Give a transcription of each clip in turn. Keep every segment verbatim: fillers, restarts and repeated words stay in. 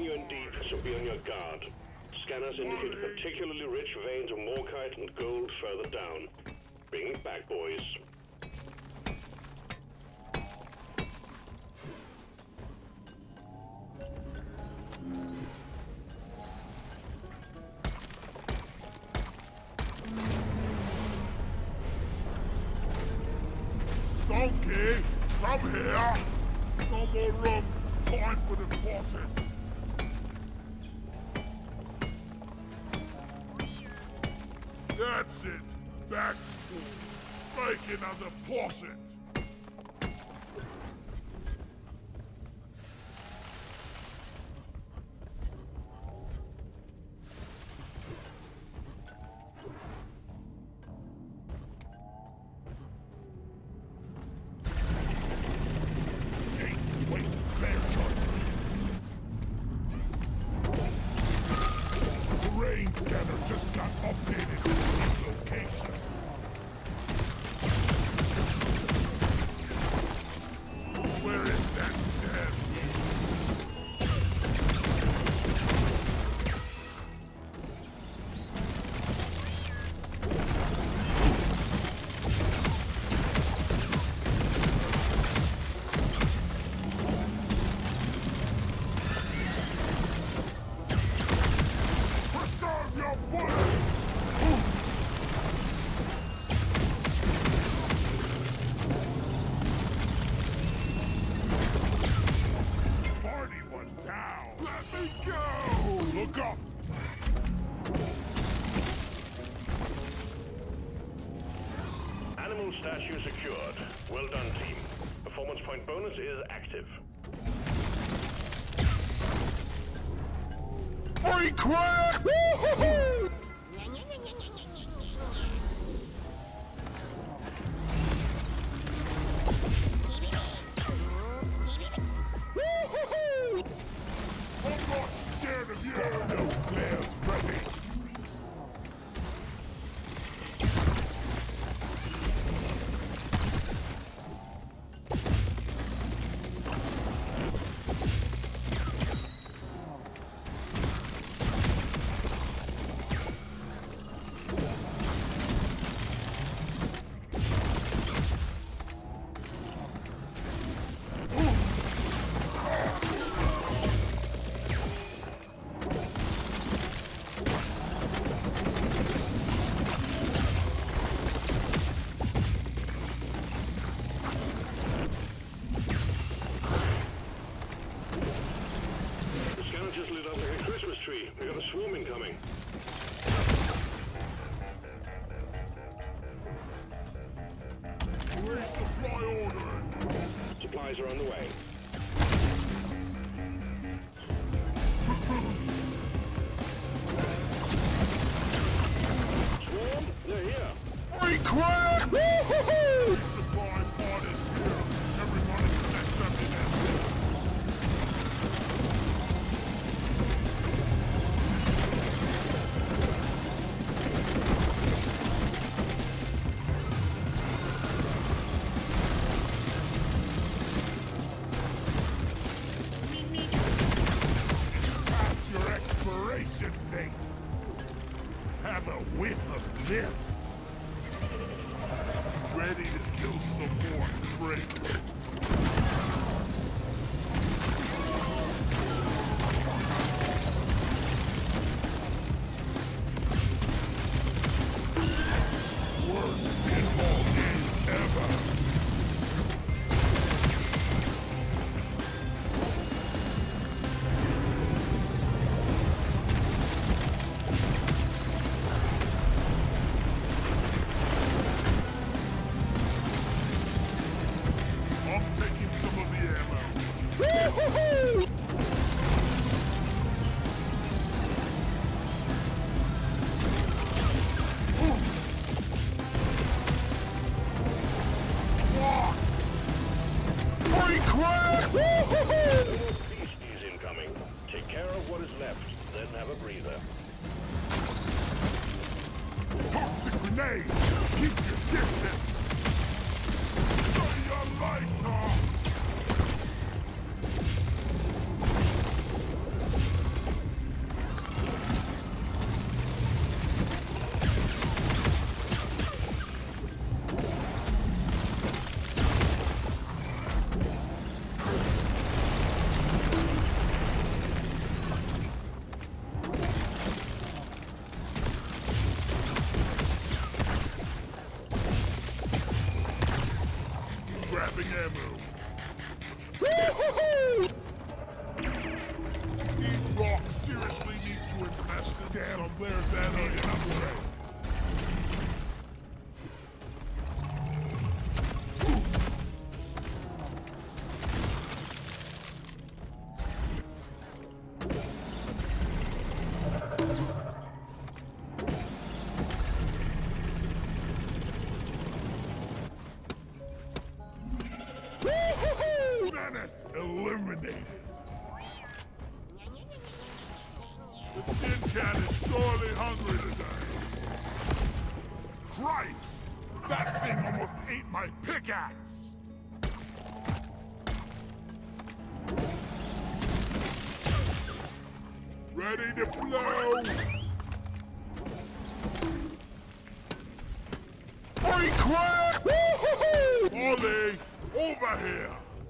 scanning you in deep, so be on your guard. Scanners indicate particularly rich veins of morkite and gold further down. Bring it back, boys. Donkey, come here! No more room. Time for the faucet. That's it. Back school. Make another faucet. Statue secured. Well done, team. Performance point bonus is active. Free crack! Woo-hoo-hoo! Woo-hoo-hoo! I'm not scared of you! No flares ready! We got a swarm incoming. Resupply order! Supplies are on the way. Swarm, they're here. Free crack! Woo-hoo-hoo! Resupply pod is here. Everybody connect everything. Date. Have a whiff of this. Ready to kill some more prey. Worst pinball game ever. Beasties incoming. Take care of what is left, then have a breather. Toxic grenade! Keep your distance! Stay your life, huh? damn flares that need an upgrade. Menace eliminated. The tin can is surely hungry today. Cripes! That thing almost ate my pickaxe! Ready to blow! Free crack! Ollie, over here!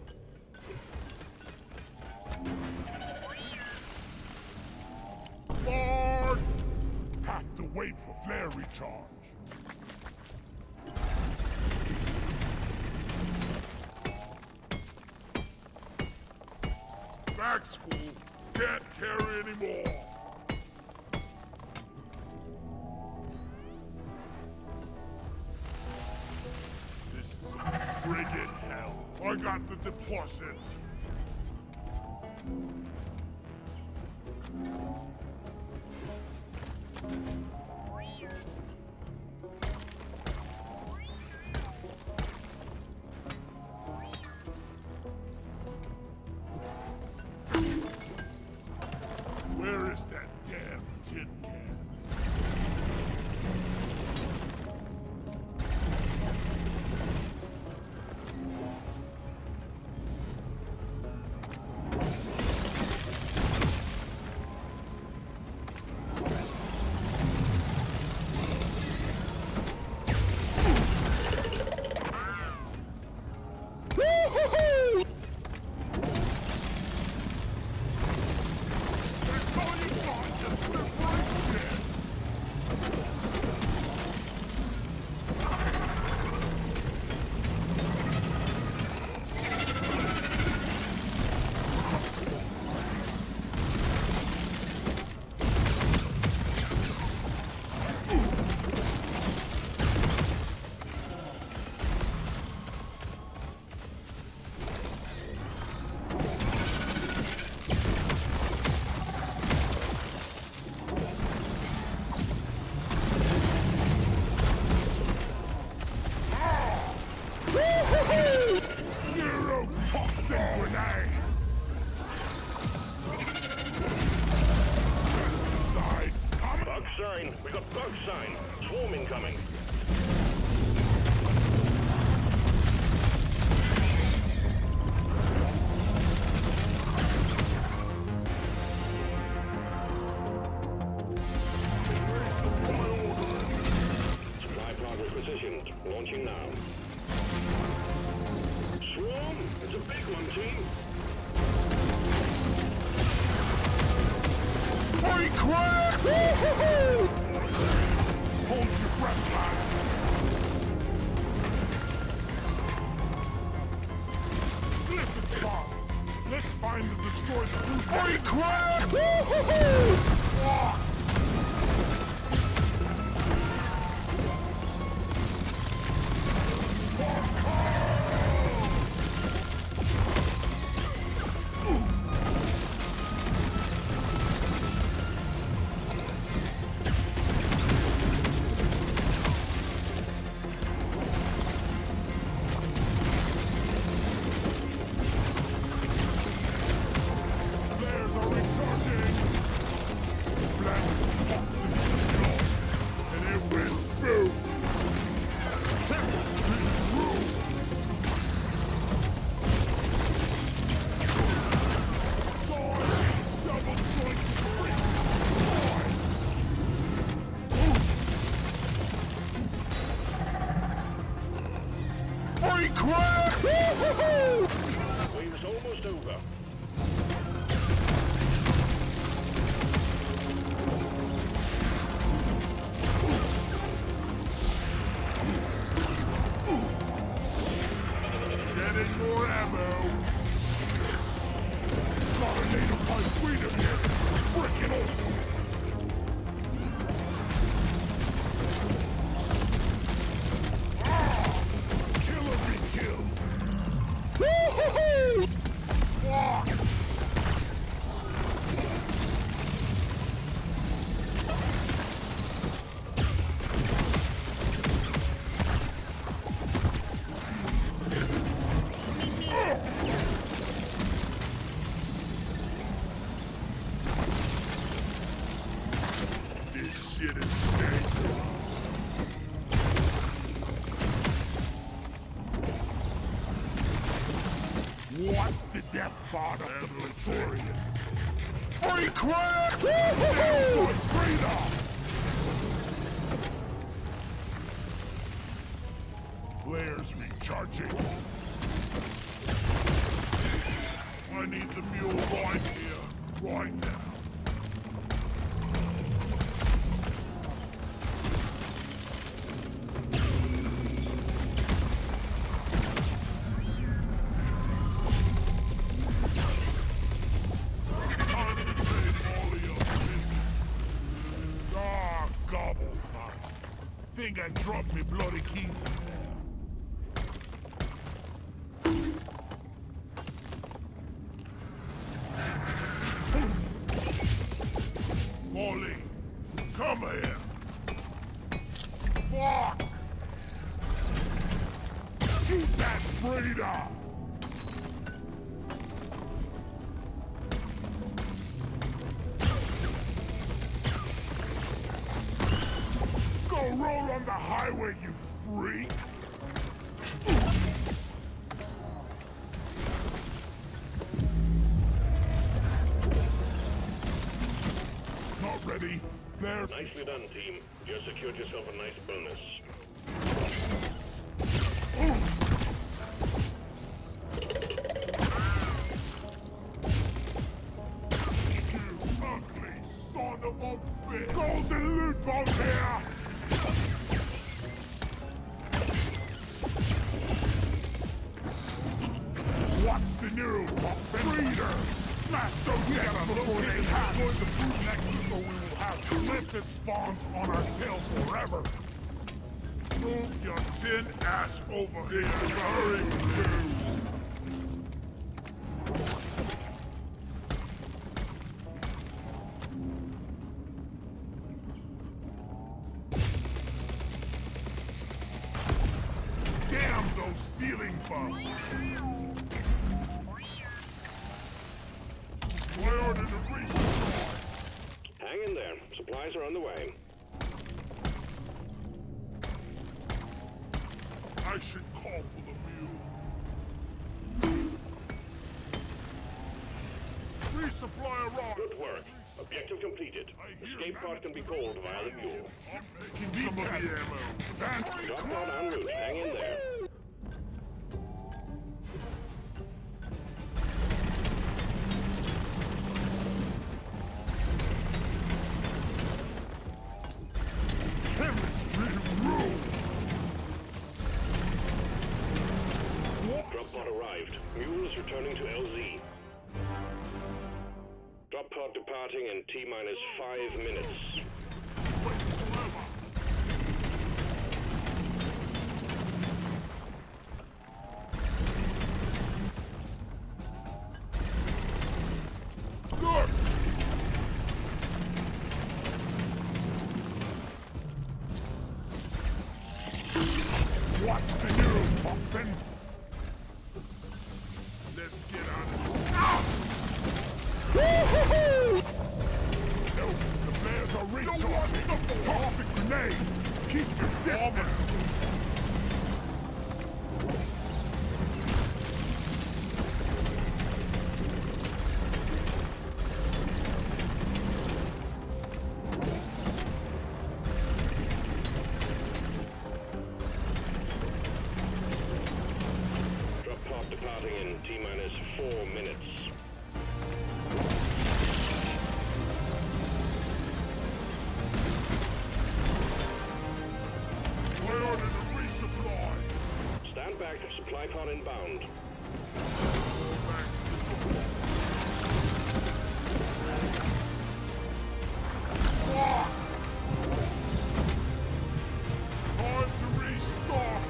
Lord! Have to wait for flare recharge. Back's full. Can't carry anymore. This is a friggin' hell. I got the deposit. Where is that damn tin can? We got bug sign. Swarm incoming. Supply pod repositioned. Launching now. Swarm! It's a big one, team. Free crack! Woo-hoo-hoo! Hold your breath, lads. Listen, Spots. Let's find and destroy the food. Free crack! Woo-hoo-hoo! Oh. Free crack! Woo-hoo-hoo! Wave's almost over. Getting more ammo. Got a native by freedom here. Frickin' awesome. shit is dangerous. What's the Death Father of the Praetorian? Free crack! Woo-hoo-hoo! Freedom! Flares recharging. I need the mule right here, right now. Think I dropped me bloody keys in there. Molly, come here. Fuck! Shoot that breeder! Roll on the highway, you freak! Not ready. There's... Nicely done, team. You secured yourself a nice bonus. You ugly son of a bitch! Golden loot bomb here! What's the new Foxen Breeder? Smash those nets before they destroy the food nexus, or we will have lifted spawns on our tail forever. Move your tin ass over here. Hurry, dude. Damn those ceiling bugs! I ordered a resupply. Hang in there. Supplies are on the way. I should call for the mule. Resupply arrived. Good work. Objective completed. Escape pod can be called via the mule. I'm taking some of the ammo. Drop pod en route. Hang in there. Drop pod arrived. Mule is returning to L Z. Drop pod departing in T minus five minutes. Good. What's the new Foxen? Let's get out of here. Ah! Woo-hoo-hoo! No, the bears are recharging. Toxic grenade. Keep your distance. Drop pod departing in T minus four minutes. Stand back, supply pod inbound. Time to restock.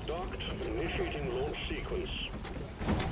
Docked. Initiating launch sequence.